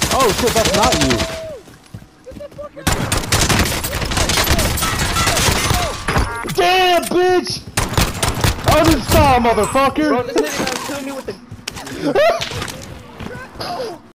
Oh shit, that's not you. Damn, bitch! Uninstall, motherfucker! Bro, this nigga gonna kill me with the